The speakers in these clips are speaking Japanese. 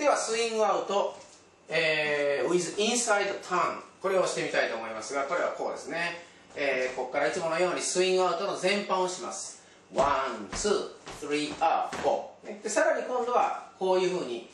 ではスイングアウト、with inside turn、これをしてみたいと思いますが、これはこうですね。ここからいつものようにスイングアウトの全般をします。1、2、3、4。でさらに今度はこういうふうに、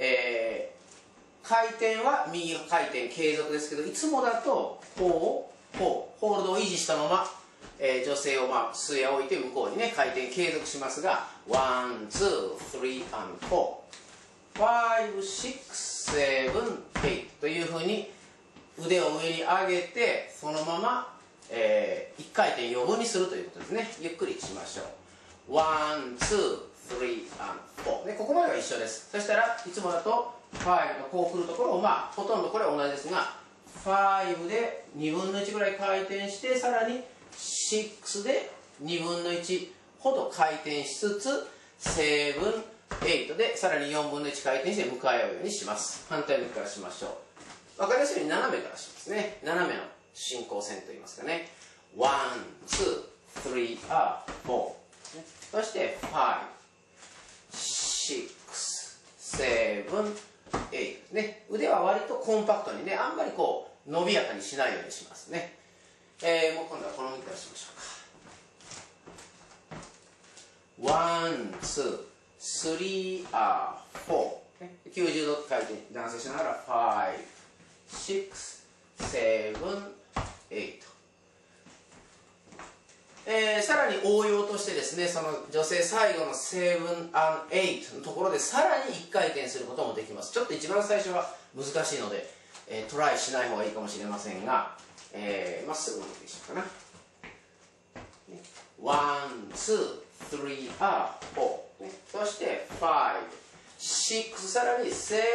回転は右回転継続ですけど、いつもだとこうホールドを維持したまま、女性を据え置いて向こうにね回転継続しますが、1、2、3、4、5、6、7、8というふうに腕を上に上げて、そのまま、1回転余分にするということですね。ゆっくりしましょう。1、2、3、4。でここまでは一緒です。そしたらいつもだと5のこう来るところをほとんどこれは同じですが、5で2分の1ぐらい回転して、さらに6で2分の1ほど回転しつつ、7、8でさらに4分の1回転して向かい合うようにします。反対向きからしましょう。分かりやすいように斜めからしますね。斜めの進行線といいますかね。1、2、3、4。そして5、6、7、8ですね。腕は割とコンパクトにね、あんまりこう伸びやかにしないようにしますね。もう今度はこの向きからしましょうか。1、2、3、4。90度回転、男性しながら5、6、7、8。さらに応用としてですね、その女性最後の7、8のところでさらに1回転することもできます。ちょっと一番最初は難しいので、トライしない方がいいかもしれませんが、まっすぐ向けてしようかな。1、2、3、4。そして5、6、さらに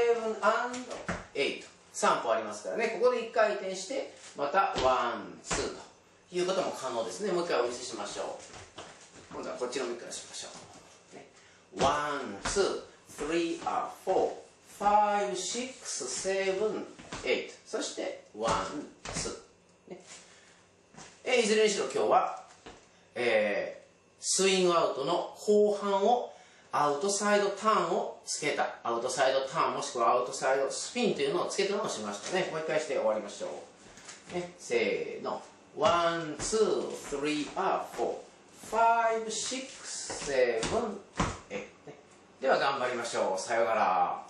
7、8。3歩ありますからね、ここで1回転して、また1、2と。いうことも可能ですね。もう一回お見せしましょう。今度はこっちの向きからしましょう。1、2、3、4、5、6、7、8。そして、1、2。いずれにしろ今日は、スイングアウトの後半をアウトサイドターンをつけた。アウトサイドターンもしくはアウトサイドスピンというのをつけたのをしましたね。もう一回して終わりましょう。せーの。1、2、3、4、5、6、7、8。では頑張りましょう。さようなら。